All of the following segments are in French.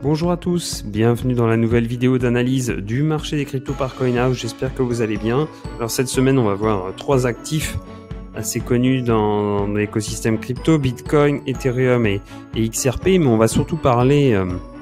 Bonjour à tous, bienvenue dans la nouvelle vidéo d'analyse du marché des cryptos par CoinHouse, j'espère que vous allez bien. Alors cette semaine on va voir trois actifs assez connus dans l'écosystème crypto, Bitcoin, Ethereum et XRP, mais on va surtout parler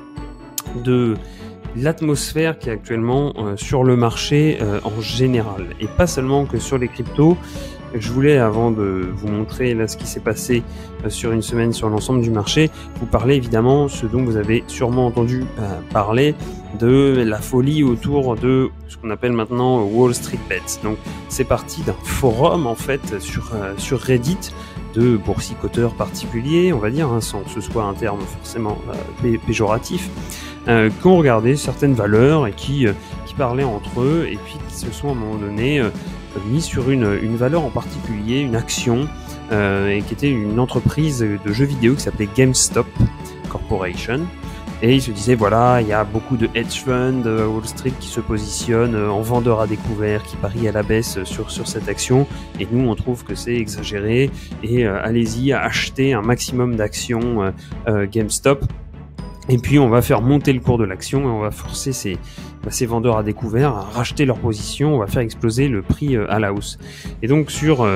de l'atmosphère qui est actuellement sur le marché en général, et pas seulement que sur les cryptos. Je voulais, avant de vous montrer là ce qui s'est passé sur une semaine sur l'ensemble du marché, vous parler évidemment ce dont vous avez sûrement entendu parler, de la folie autour de ce qu'on appelle maintenant Wall Street Bets. Donc c'est parti d'un forum en fait sur Reddit de boursicoteurs particuliers, on va dire, hein, sans que ce soit un terme forcément péjoratif, qui ont regardé certaines valeurs et qui parlaient entre eux et puis qui se sont à un moment donné mis sur une valeur en particulier, une action, et qui était une entreprise de jeux vidéo qui s'appelait GameStop Corporation. Et ils se disaient, voilà, il y a beaucoup de hedge funds Wall Street qui se positionnent en vendeurs à découvert, qui parient à la baisse sur cette action. Et nous, on trouve que c'est exagéré. Et allez-y, achetez un maximum d'actions GameStop. Et puis, on va faire monter le cours de l'action et on va forcer ces vendeurs à découvert à racheter leur position. On va faire exploser le prix à la hausse. Et donc, sur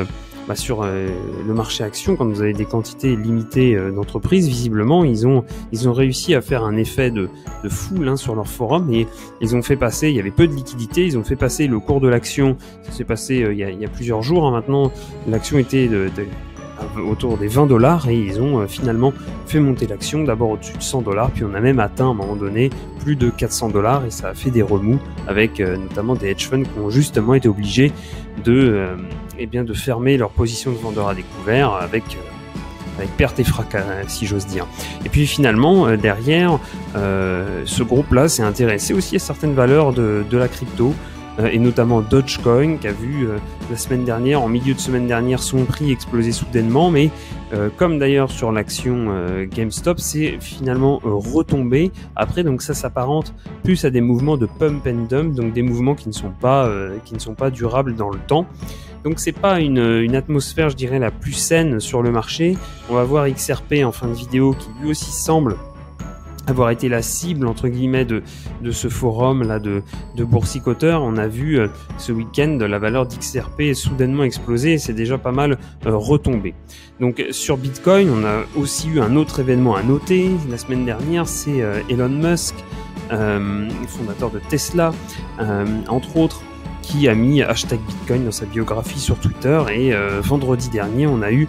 le marché action, quand vous avez des quantités limitées d'entreprises, visiblement, ils ont réussi à faire un effet de foule sur leur forum, et ils ont fait passer, il y avait peu de liquidité, ils ont fait passer le cours de l'action, ça s'est passé il y a plusieurs jours, maintenant, l'action était autour des 20 $, et ils ont finalement fait monter l'action d'abord au-dessus de 100 $, puis on a même atteint à un moment donné plus de 400 $, et ça a fait des remous avec notamment des hedge funds qui ont justement été obligés de fermer leur position de vendeur à découvert avec perte et fracas, si j'ose dire. Et puis finalement, derrière, ce groupe-là s'est intéressé aussi à certaines valeurs de la crypto, et notamment Dogecoin, qui a vu la semaine dernière, en milieu de semaine dernière, son prix exploser soudainement, mais comme d'ailleurs sur l'action GameStop, c'est finalement retombé après. Donc ça s'apparente plus à des mouvements de pump and dump, donc des mouvements qui ne sont pas durables dans le temps. Donc c'est pas une atmosphère, je dirais, la plus saine sur le marché. On va voir XRP en fin de vidéo, qui lui aussi semble avoir été la cible entre guillemets de ce forum là de boursicoteurs. On a vu ce week-end la valeur d'XRP soudainement exploser, et c'est déjà pas mal retombé. Donc sur Bitcoin, on a aussi eu un autre événement à noter la semaine dernière, c'est Elon Musk, fondateur de Tesla, entre autres, qui a mis #Bitcoin dans sa biographie sur Twitter, et vendredi dernier on a eu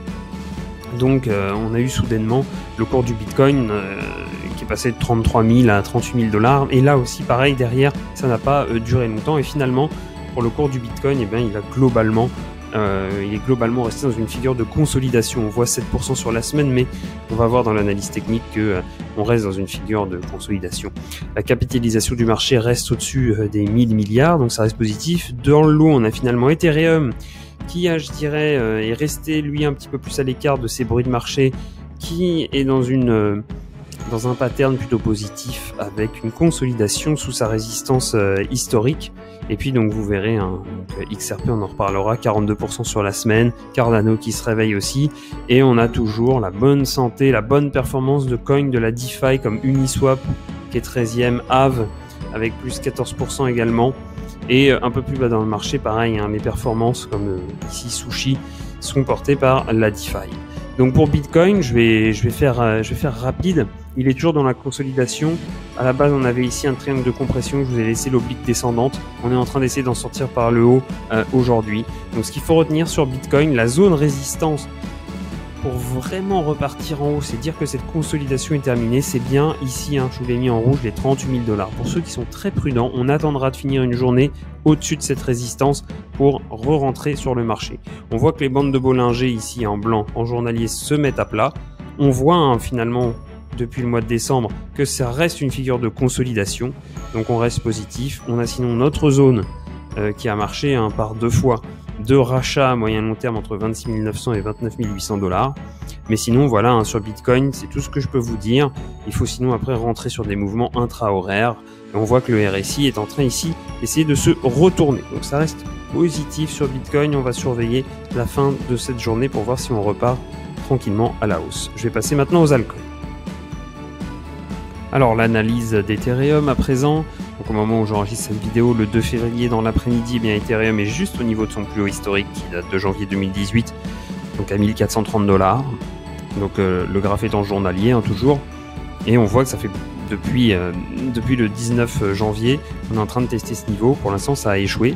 soudainement le cours du Bitcoin qui est passé de 33 000 à 38 000 $, et là aussi pareil, derrière ça n'a pas duré longtemps, et finalement pour le cours du Bitcoin, il est globalement resté dans une figure de consolidation. On voit 7% sur la semaine, mais on va voir dans l'analyse technique que on reste dans une figure de consolidation. La capitalisation du marché reste au-dessus des 1000 milliards, donc ça reste positif. Dans le lot, on a finalement Ethereum qui, je dirais, est resté lui un petit peu plus à l'écart de ces bruits de marché, qui est dans un pattern plutôt positif avec une consolidation sous sa résistance historique. Et puis donc vous verrez, XRP, on en reparlera, 42% sur la semaine, Cardano qui se réveille aussi, et on a toujours la bonne santé, la bonne performance de coins de la DeFi comme Uniswap qui est 13e, Aave avec plus 14% également, et un peu plus bas dans le marché, pareil, les performances comme ici Sushi sont portées par la DeFi. Donc pour Bitcoin, je vais faire rapide. Il est toujours dans la consolidation. À la base, on avait ici un triangle de compression. Je vous ai laissé l'oblique descendante. On est en train d'essayer d'en sortir par le haut aujourd'hui. Donc ce qu'il faut retenir sur Bitcoin, la zone résistance pour vraiment repartir en haut, c'est dire que cette consolidation est terminée. C'est bien ici, je vous l'ai mis en rouge, les 38 000 $. Pour ceux qui sont très prudents, on attendra de finir une journée au-dessus de cette résistance pour re-rentrer sur le marché. On voit que les bandes de Bollinger ici en blanc, en journalier, se mettent à plat. On voit finalement depuis le mois de décembre que ça reste une figure de consolidation, donc on reste positif. On a sinon notre zone qui a marché par deux fois de rachat à moyen long terme entre 26 900 et 29 800 $. Mais sinon voilà, sur Bitcoin, c'est tout ce que je peux vous dire. Il faut sinon après rentrer sur des mouvements intra-horaires, et on voit que le RSI est en train ici d'essayer de se retourner. Donc ça reste positif sur Bitcoin. On va surveiller la fin de cette journée pour voir si on repart tranquillement à la hausse. Je vais passer maintenant aux altcoins. Alors l'analyse d'Ethereum à présent, donc au moment où j'enregistre cette vidéo, le 2 février dans l'après-midi, eh bien Ethereum est juste au niveau de son plus haut historique qui date de janvier 2018, donc à 1430 $. Donc le graphe est en journalier toujours, et on voit que ça fait depuis le 19 janvier, on est en train de tester ce niveau. Pour l'instant ça a échoué,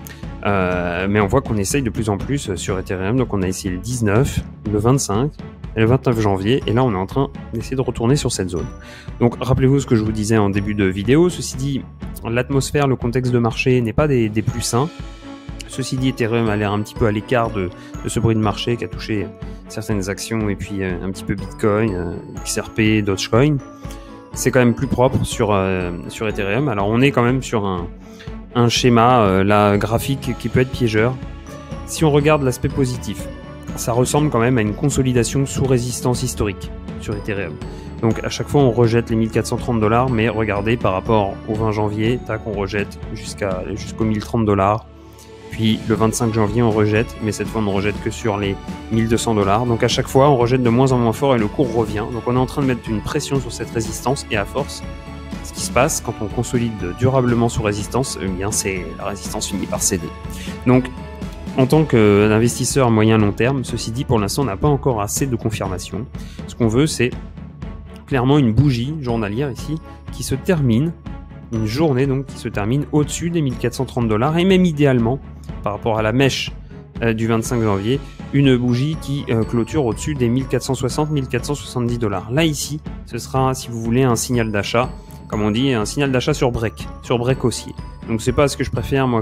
mais on voit qu'on essaye de plus en plus sur Ethereum. Donc on a essayé le 19, le 25 et le 29 janvier, et là on est en train d'essayer de retourner sur cette zone. Donc rappelez-vous ce que je vous disais en début de vidéo. Ceci dit, l'atmosphère, le contexte de marché n'est pas des plus sains. Ceci dit, Ethereum a l'air un petit peu à l'écart de ce bruit de marché qui a touché certaines actions, et puis un petit peu Bitcoin, XRP, Dogecoin. C'est quand même plus propre sur Ethereum. Alors on est quand même sur un schéma là, graphique qui peut être piégeur. Si on regarde l'aspect positif, ça ressemble quand même à une consolidation sous résistance historique sur Ethereum. Donc à chaque fois on rejette les 1430 $, mais regardez par rapport au 20 janvier, tac, on rejette jusqu'aux 1030 $. Puis le 25 janvier on rejette, mais cette fois on ne rejette que sur les 1200 $. Donc à chaque fois on rejette de moins en moins fort et le cours revient. Donc on est en train de mettre une pression sur cette résistance, et à force, ce qui se passe quand on consolide durablement sous résistance, eh bien c'est la résistance finit par céder. Donc en tant qu'investisseur moyen-long terme, ceci dit, pour l'instant on n'a pas encore assez de confirmation. Ce qu'on veut, c'est clairement une bougie journalière ici qui se termine, une journée donc qui se termine au-dessus des 1430 $, et même idéalement par rapport à la mèche du 25 janvier, une bougie qui clôture au-dessus des 1460-1470 $. Là ici, ce sera, si vous voulez, un signal d'achat, comme on dit, un signal d'achat sur break haussier. Donc c'est pas ce que je préfère moi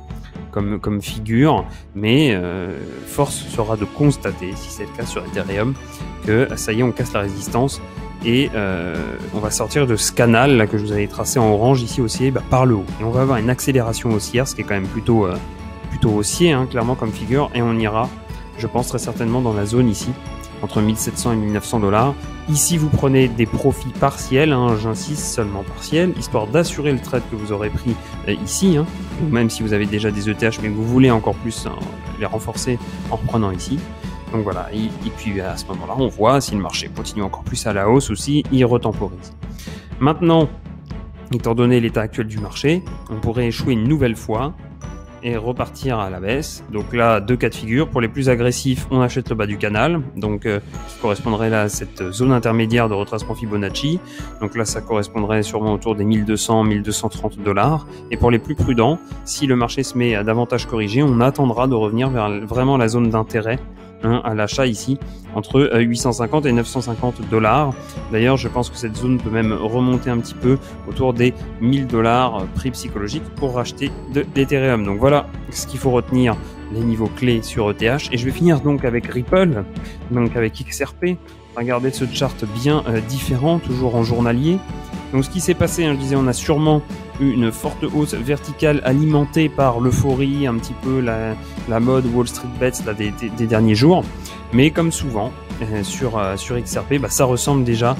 comme figure, mais force sera de constater, si c'est le cas sur Ethereum, que ça y est, on casse la résistance, et on va sortir de ce canal là que je vous avais tracé en orange ici haussier par le haut, et on va avoir une accélération haussière, ce qui est quand même plutôt haussier, hein, clairement comme figure, et on ira, je pense, très certainement dans la zone ici entre 1700 et 1900 $. Ici vous prenez des profits partiels, hein, j'insiste, seulement partiels, histoire d'assurer le trade que vous aurez pris ici, hein, ou même si vous avez déjà des ETH mais que vous voulez encore plus les renforcer en reprenant ici. Donc voilà, et puis à ce moment-là, on voit si le marché continue encore plus à la hausse aussi, il retemporise. Maintenant, étant donné l'état actuel du marché, on pourrait échouer une nouvelle fois et repartir à la baisse. Donc là, deux cas de figure. Pour les plus agressifs, on achète le bas du canal, donc qui correspondrait là à cette zone intermédiaire de retracement Fibonacci. Donc là, ça correspondrait sûrement autour des 1200-1230 $. Et pour les plus prudents, si le marché se met à davantage corriger, on attendra de revenir vers vraiment la zone d'intérêt, hein, à l'achat ici, entre 850 et 950 $. D'ailleurs, je pense que cette zone peut même remonter un petit peu autour des 1000 $ prix psychologique pour racheter de l'Ethereum. Donc voilà ce qu'il faut retenir, les niveaux clés sur ETH. Et je vais finir donc avec Ripple, donc avec XRP. Regardez ce chart bien différent, toujours en journalier. Donc ce qui s'est passé, hein, je disais, on a sûrement eu une forte hausse verticale alimentée par l'euphorie, un petit peu la mode Wall Street Bets là, des derniers jours. Mais comme souvent sur XRP, ça ressemble déjà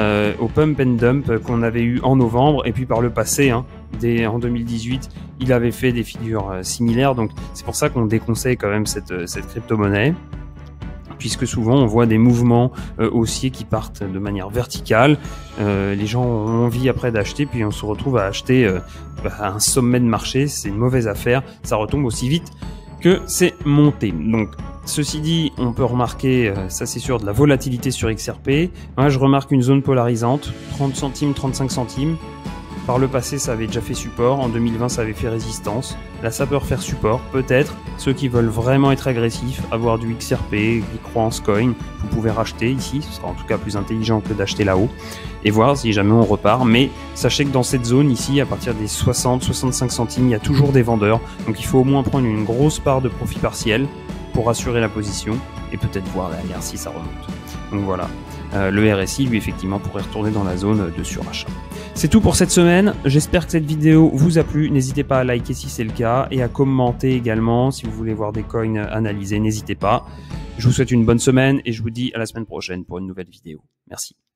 au pump and dump qu'on avait eu en novembre, et puis par le passé, hein, en 2018, il avait fait des figures similaires. Donc c'est pour ça qu'on déconseille quand même cette crypto-monnaie, puisque souvent on voit des mouvements haussiers qui partent de manière verticale. Les gens ont envie après d'acheter, puis on se retrouve à acheter à un sommet de marché. C'est une mauvaise affaire, ça retombe aussi vite que c'est monté. Donc ceci dit, on peut remarquer, ça c'est sûr, de la volatilité sur XRP. Moi je remarque une zone polarisante, 30 centimes, 35 centimes. Par le passé, ça avait déjà fait support. En 2020, ça avait fait résistance. Là, ça peut refaire support. Peut-être, ceux qui veulent vraiment être agressifs, avoir du XRP, qui croient en ce coin, vous pouvez racheter ici. Ce sera en tout cas plus intelligent que d'acheter là-haut. Et voir si jamais on repart. Mais sachez que dans cette zone ici, à partir des 60-65 centimes, il y a toujours des vendeurs. Donc il faut au moins prendre une grosse part de profit partiel pour assurer la position. Et peut-être voir derrière si ça remonte. Donc voilà. Le RSI, lui, effectivement, pourrait retourner dans la zone de surachat. C'est tout pour cette semaine. J'espère que cette vidéo vous a plu. N'hésitez pas à liker si c'est le cas et à commenter également si vous voulez voir des coins analysés. N'hésitez pas. Je vous souhaite une bonne semaine et je vous dis à la semaine prochaine pour une nouvelle vidéo. Merci.